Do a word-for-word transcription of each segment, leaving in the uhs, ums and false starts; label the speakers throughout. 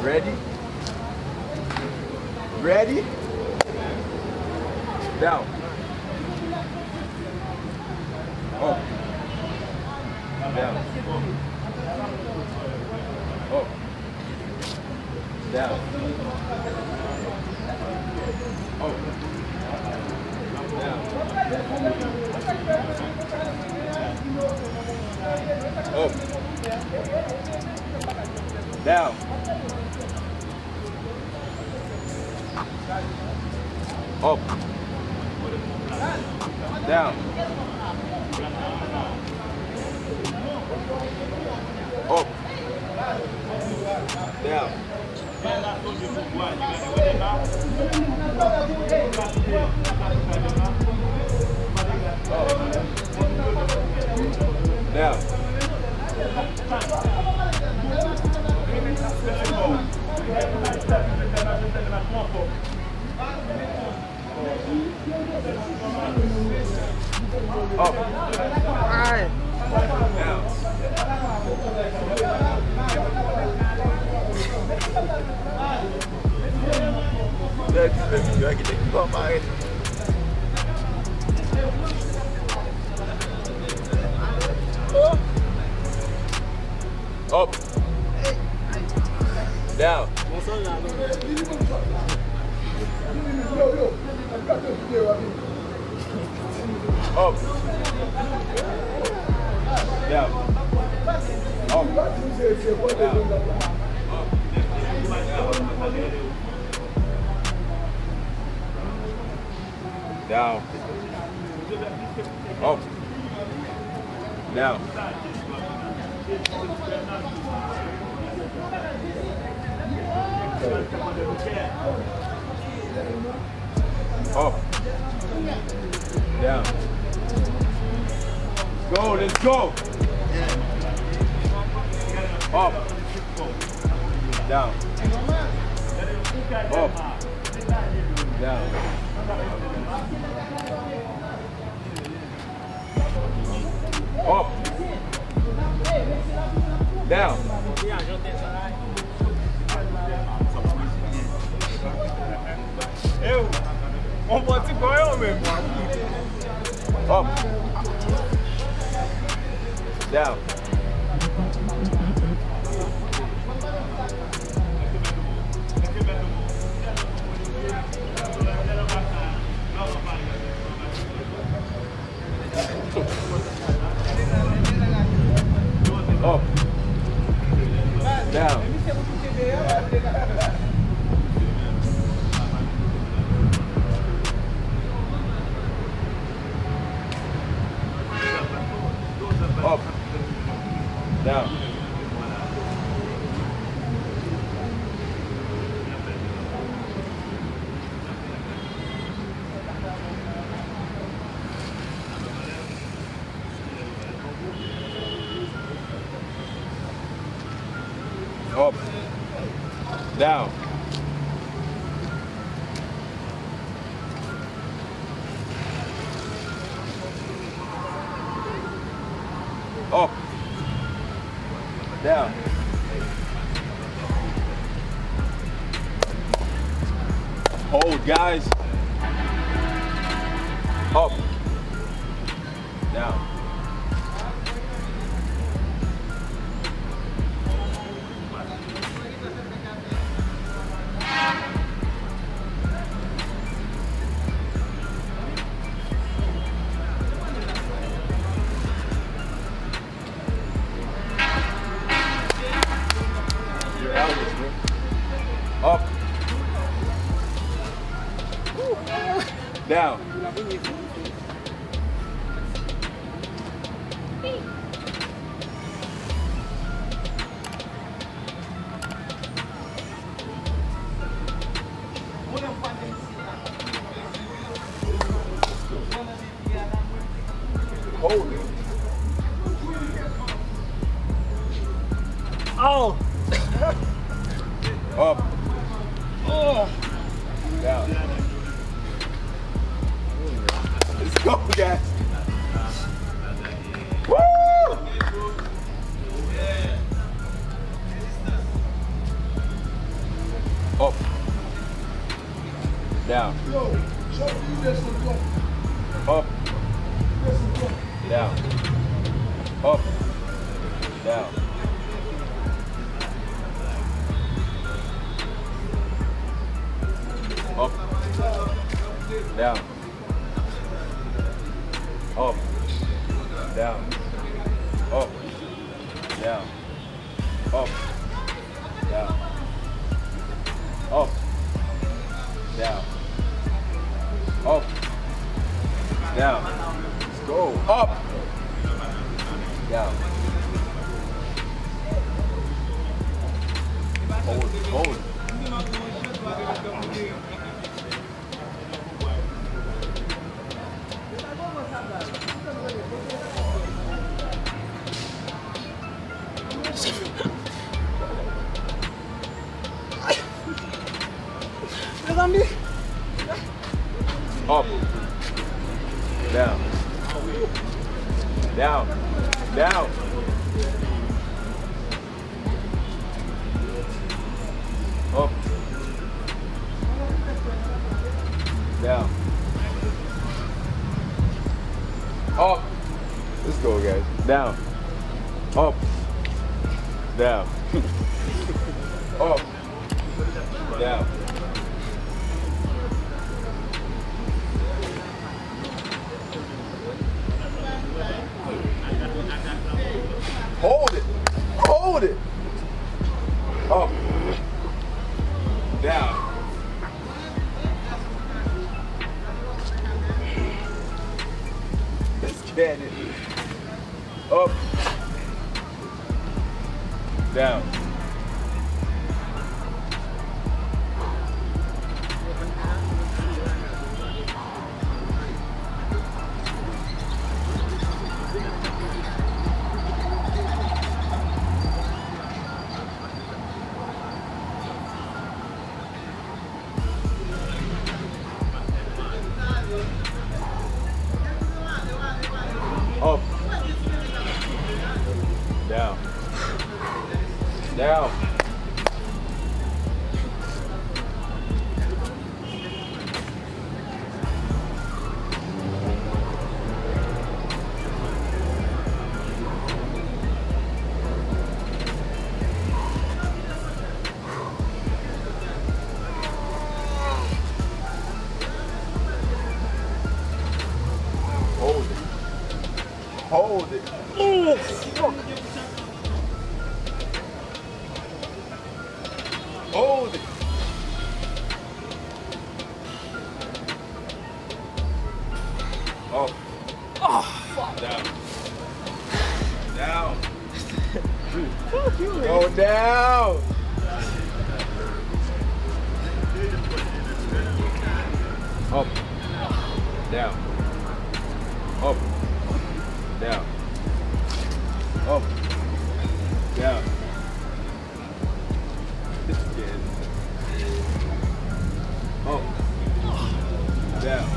Speaker 1: Ready? Ready? Down. Up. Down. Up. Down. Up. Down. Up. Down. Up. Down. Up. Down. Down. Up. Alright. Down. Let's make you get it. Come on. Up. Down. Up. Down. Up. Down. Up. Down. Up. Down. Go, let's go. Up. Down. Up. Down. Up. Down.
Speaker 2: Eu, on pode igual eu mesmo.
Speaker 1: Up. Down. Up. Down. Up. Down. Up. Down. Up. Down. Hold, guys. Up. Down. Up. Down. Hold it.
Speaker 2: Oh.
Speaker 1: Up.
Speaker 2: Oh.
Speaker 1: Down. Let's go, guys. Woo! Down. Up. Down. Up. Down. Up. Down. Up. Down. Up. Down. Up. Down. Up. Down. Up. Down. Let's go. Up. Down. Hold it. Hold it. Up. Down. Down. Down. Up. Down. Up. Let's go, guys. Down. Up. Down. Up. Down. Hold it. Hold it. Up. Down. Let's get it. Up. Down. Up. Down. Down. Hold it. Hold it.
Speaker 2: Oh, fuck.
Speaker 1: Hold it. Up.
Speaker 2: Oh, fuck.
Speaker 1: Down. Down.
Speaker 2: Fuck you, man.
Speaker 1: Go down. Up. Down. Up. Down. Up. Down. This again. Up. Down.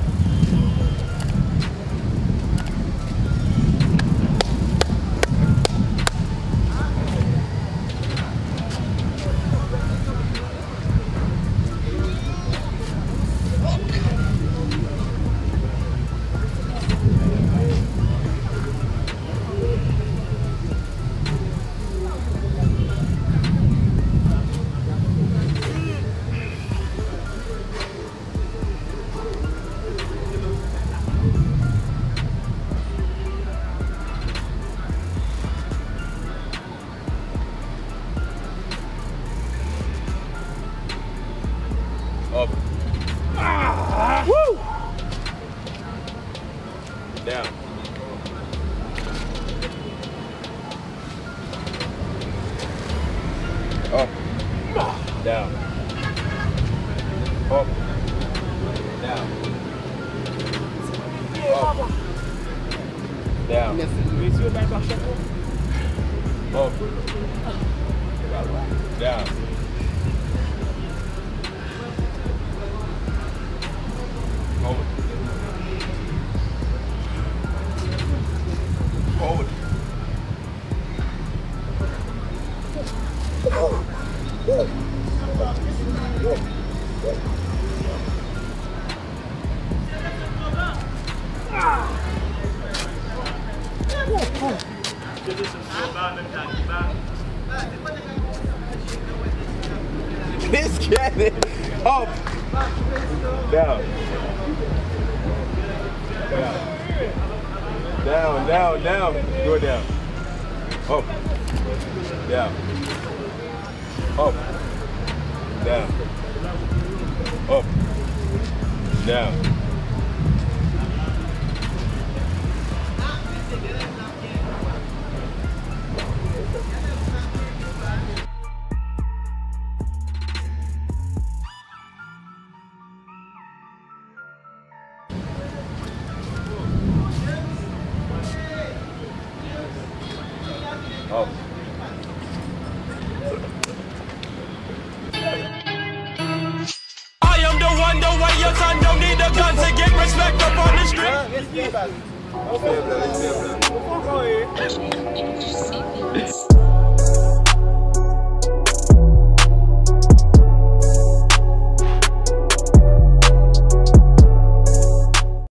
Speaker 1: Up.
Speaker 2: Ah, woo!
Speaker 1: Down. Up. Down. Up. Down. Up. Down.
Speaker 2: Monsieur, ben, par chaque fois.
Speaker 1: Up. Down. Hold it. Hold it. This cannon. Up. Down. Down. Down, down, down. Do it down. Up. Down. Up. Down. Up. Down. Up.
Speaker 3: I am the one, the way your son don't need a gun to get respect up on the street.
Speaker 1: Let's get back. Okay, let's get back.